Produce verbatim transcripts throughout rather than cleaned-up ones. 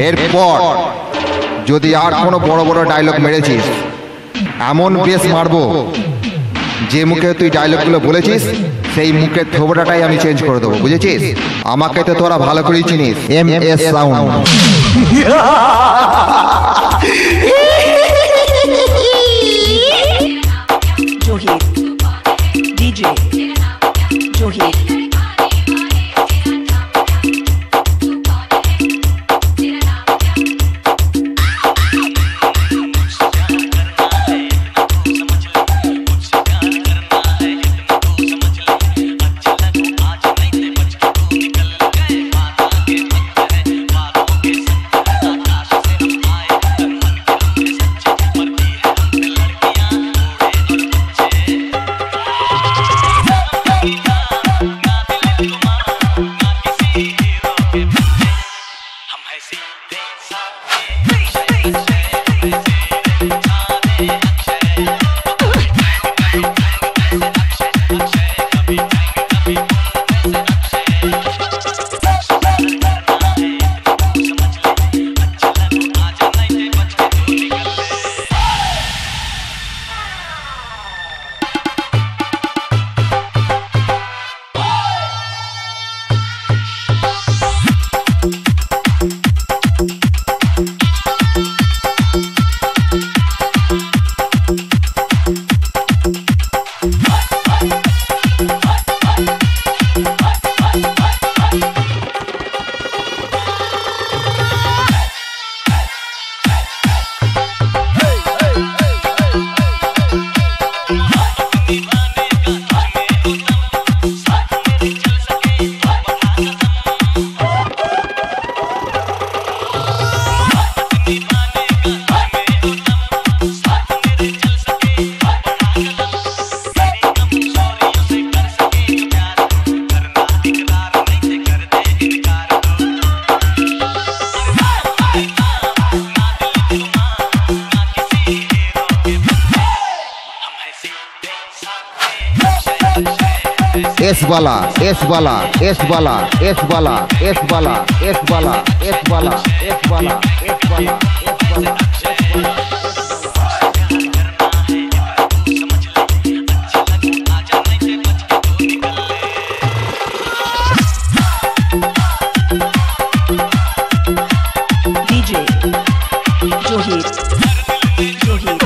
এরপর যদি আর কোনো বড় বড় ডায়লগ মেরেছিস, এমন বেশ মারবো যে মুখে তুই ডায়লগগুলো বলেছিস সেই মুখের থোবড়াটাই আমি চেঞ্জ করে দেবো, বুঝেছিস? আমাকে তো তোরা ভালো করেই চিনিস, M S sound. Zahir DJ Zahir S वाला एस वाला एस वाला एस वाला एस वाला एस वाला एस वाला एस वाला एस वाला एस वाला DJ Johir Johir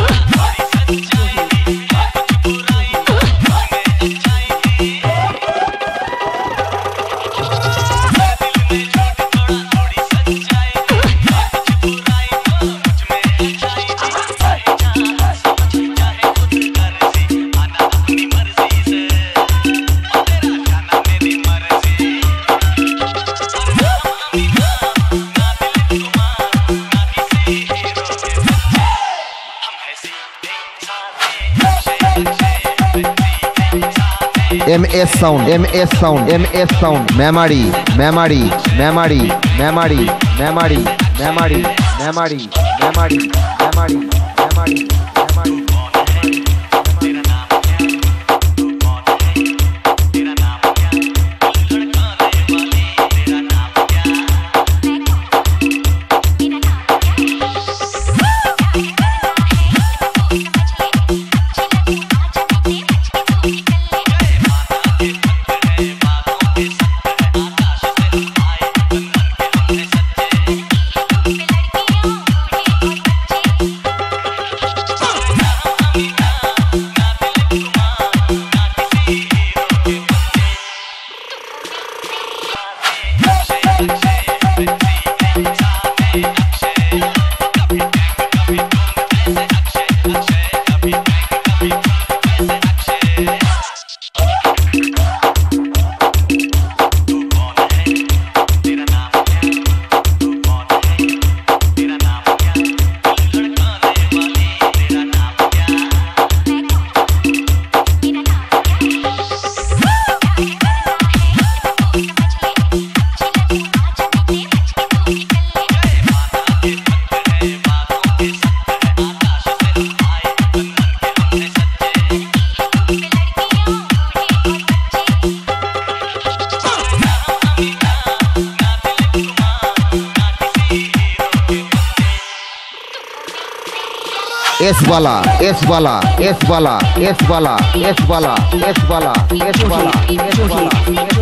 M S sound M S sound M S sound memory memory memory memory memory memory memory memory memory memory S वाला एस वाला एस वाला एस वाला एस वाला एस वाला एस वाला एस वाला